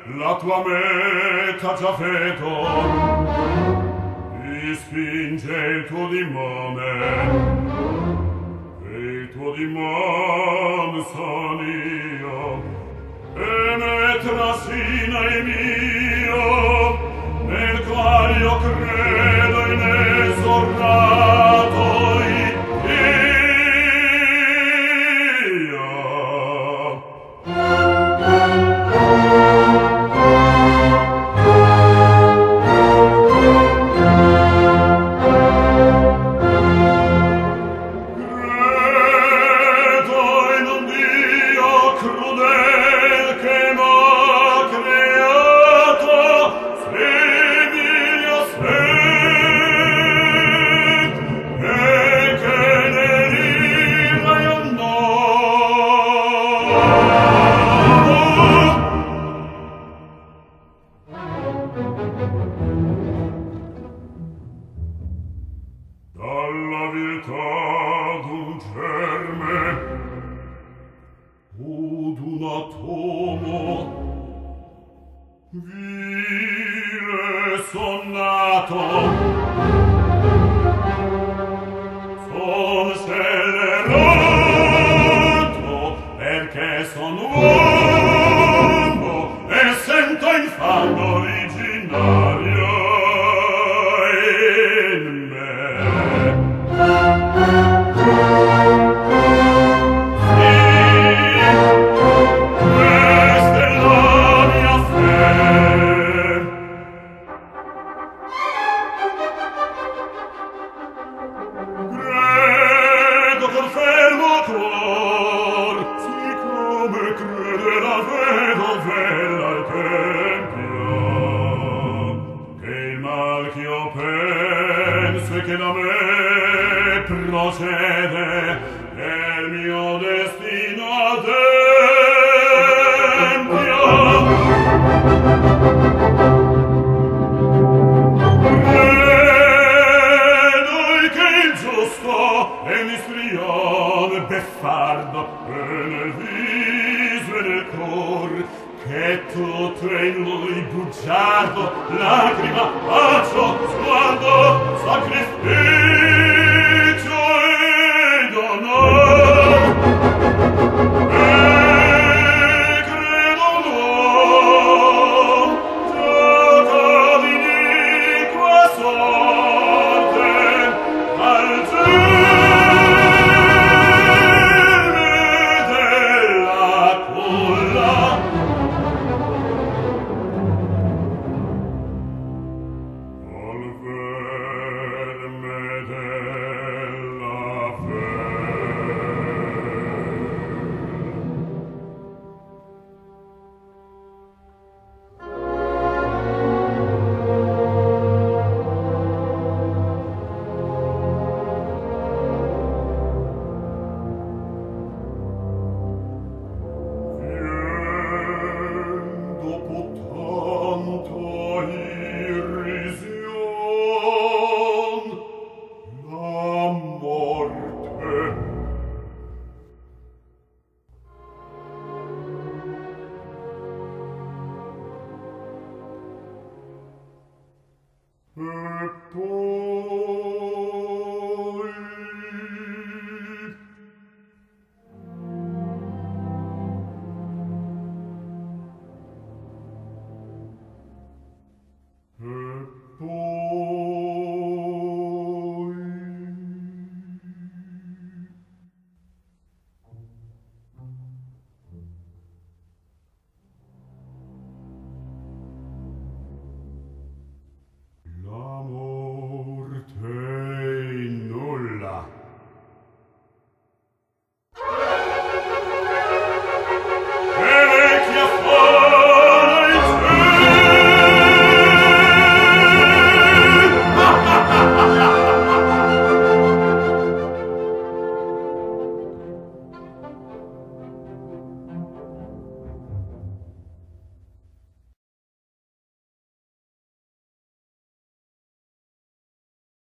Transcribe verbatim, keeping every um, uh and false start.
la tua meta già vedo, ti spinge il tuo dimone, e il tuo dimone son io, e me trascina il mio, nel quale io credo inesornato io. Dalla viltà d'un germe o d'un atomo vile son nato, son scellerato perché son uomo e sento infame originario in me. Che da me procede nel mio destino adempio. Credo che il giusto è un istrione beffardo e nel viso e nel cor che tutto è in lui bugiardo, lacrima, bacio, sguardo, sacrificio.